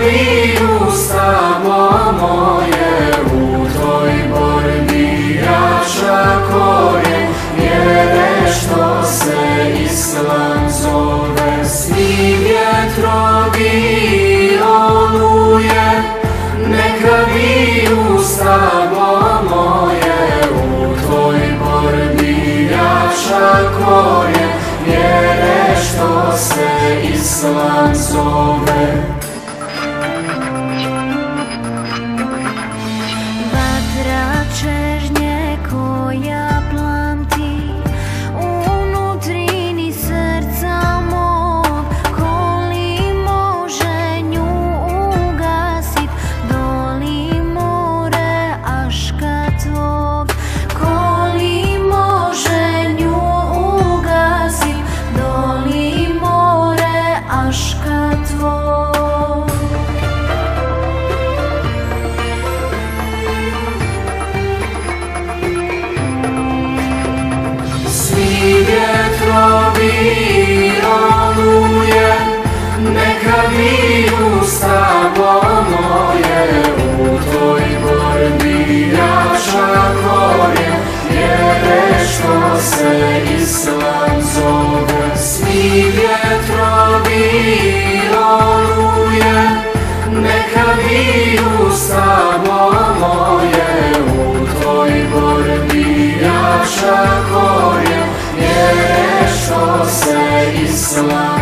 viju stavo moje, u toj borbi jača korijen vjere što se Islam zove. Svi vjetrovi oluje, neka viju stavo moje, u toj borbi jača korijen vjere što se Islam zove. Vatra čežnje koja plamti unutrini srca mog, ko li može nju ugasit, doli more aška tvog, ko li može nju ugasit, doli more aška tvog. Svi vjetrovi oluje, neka viju stavo moje, u toj borbi jača korijen vjere što se Islam zove. Svi vjetrovi oluje, neka viju stavo moje, u toj borbi jača korijen vjere što se Islam